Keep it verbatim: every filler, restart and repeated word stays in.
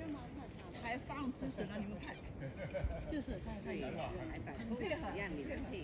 还放芝士呢，你们看， 就是看看也是，还把抽实验里面配。